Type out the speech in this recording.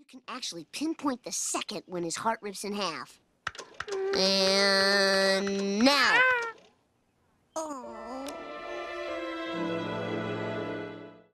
can actually pinpoint the second when his heart rips in half. And now.